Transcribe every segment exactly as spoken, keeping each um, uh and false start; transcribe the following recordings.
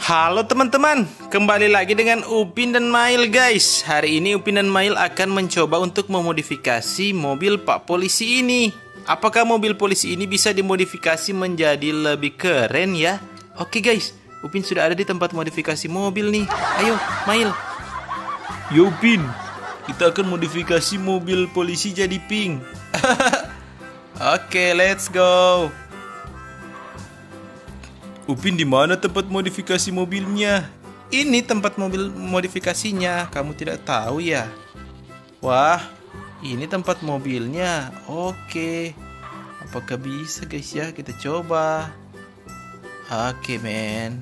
Halo teman-teman, kembali lagi dengan Upin dan Mail guys. Hari ini Upin dan Mail akan mencoba untuk memodifikasi mobil Pak Polisi ini. Apakah mobil polisi ini bisa dimodifikasi menjadi lebih keren ya? Oke guys, Upin sudah ada di tempat modifikasi mobil nih. Ayo Mail. Yo Upin, kita akan modifikasi mobil polisi jadi pink. Oke, let's go. Upin, di mana tempat modifikasi mobilnya? Ini tempat mobil modifikasinya. Kamu tidak tahu ya? Wah, ini tempat mobilnya. Oke. Apakah bisa guys ya? Kita coba. Oke, men.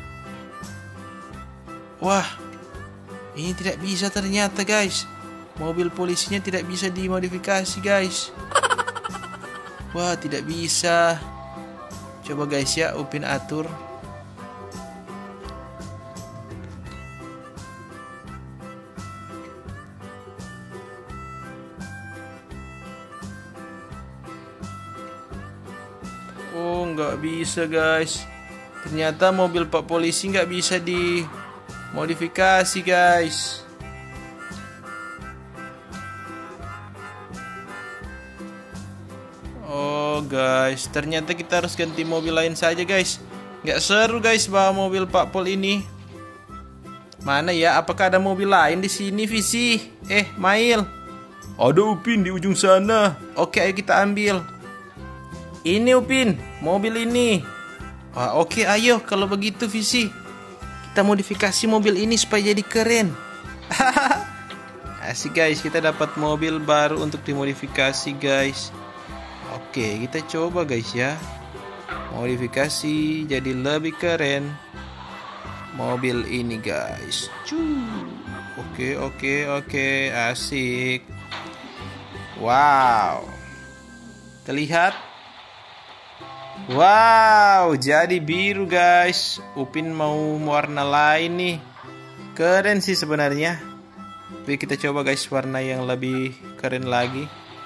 Wah, ini tidak bisa ternyata guys. Mobil polisinya tidak bisa dimodifikasi guys. Wah, tidak bisa. Coba guys ya, Upin atur. Oh, nggak bisa guys. Ternyata mobil Pak Polisi nggak bisa dimodifikasi guys. Oh guys, ternyata kita harus ganti mobil lain saja guys. Nggak seru guys bawa mobil Pak Pol ini. Mana ya? Apakah ada mobil lain di sini, Visi? Eh, Mail. Ada Upin di ujung sana. Oke, ayo kita ambil. Ini Upin, mobil ini. Wah, oke, ayo kalau begitu Visi. Kita modifikasi mobil ini supaya jadi keren. Asik guys, kita dapat mobil baru untuk dimodifikasi guys. Oke, kita coba guys ya. Modifikasi jadi lebih keren mobil ini guys. Oke, oke, oke, asik. Wow. Terlihat? Wow, jadi biru guys. Upin mau warna lain nih. Keren sih sebenarnya. Tapi kita coba guys warna yang lebih keren lagi.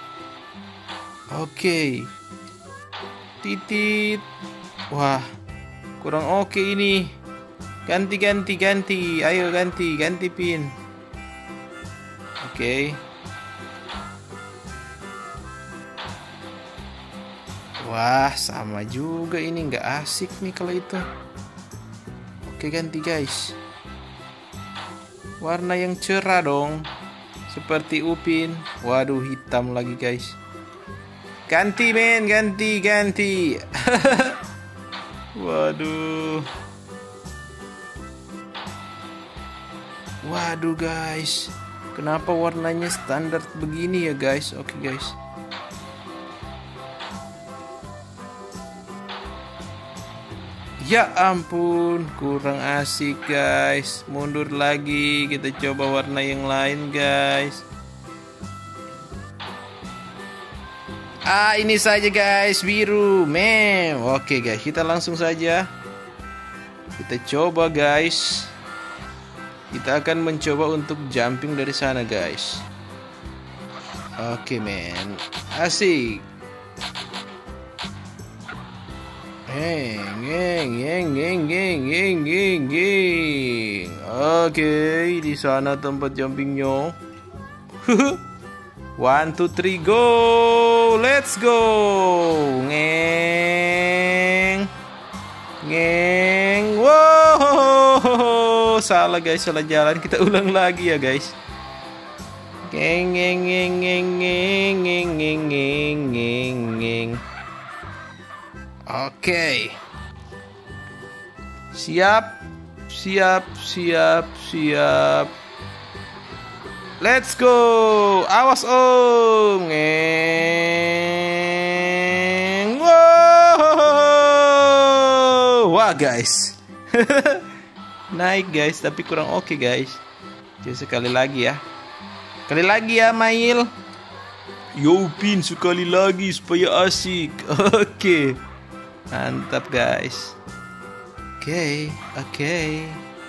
Oke, titit. Wah, kurang oke ini. Ganti, ganti, ganti. Ayo ganti, ganti pin. Oke. Wah, sama juga ini, nggak asik nih kalau itu. Oke, ganti guys. Warna yang cerah dong, seperti Upin. Waduh, hitam lagi guys. Ganti men, ganti, ganti. Waduh. Waduh guys. Kenapa warnanya standar begini ya guys? Oke guys. Ya ampun, kurang asik guys. Mundur lagi, kita coba warna yang lain guys. Ah, ini saja guys, biru, mem. Oke guys, kita langsung saja. Kita coba guys. Kita akan mencoba untuk jumping dari sana guys. Oke men, asik. Heng, heng, heng, heng, heng, heng, heng, heng. Oke, di sana tempat jumpingnya. One, two, three, go! Let's go! Ngeng, ngeng, wow! Salah guys, salah jalan. Kita ulang lagi ya guys. Ngeng, ngeng, ngeng, ngeng, ngeng, ngeng, ngeng, ngeng, ngeng, ngeng. Oke. Siap, siap, siap, siap. Let's go. Awas om. Ngeng. Wow. Wah guys. Naik guys, tapi kurang oke guys. Jadi sekali lagi ya. Sekali lagi ya Mail. Yo Upin, sekali lagi supaya asik. Oke. Mantap guys. Oke, oke.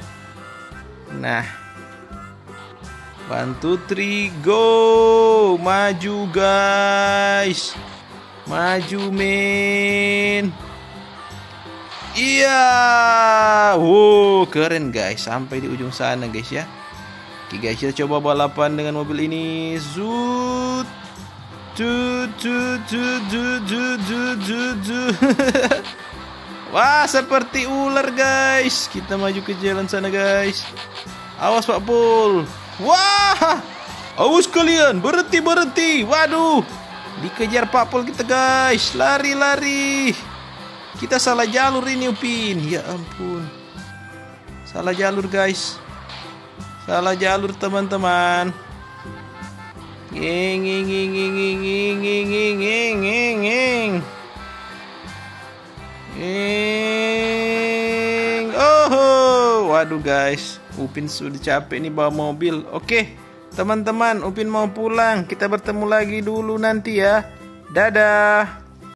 Nah. One, two, three, go. Maju guys. Maju men. Iya. Wow. keren guys, sampai di ujung sana guys ya. Oke guys, kita coba balapan dengan mobil ini. Zut. Tut tut tut tut tut tut tut tut. Wah, seperti ular guys. Kita maju ke jalan sana guys. Awas Pak Pul. Wah, awas kalian, berhenti berhenti. Waduh, dikejar Pak Pul kita guys. Lari lari. Kita salah jalur ini Upin. Ya ampun, salah jalur guys. Salah jalur teman-teman. Nging nging nging nging nging nging nging nging nging nging. Nging. Oh, waduh guys, Upin sudah capek nih bawa mobil. Oke, teman-teman, Upin mau pulang. Kita bertemu lagi dulu nanti ya. Dadah.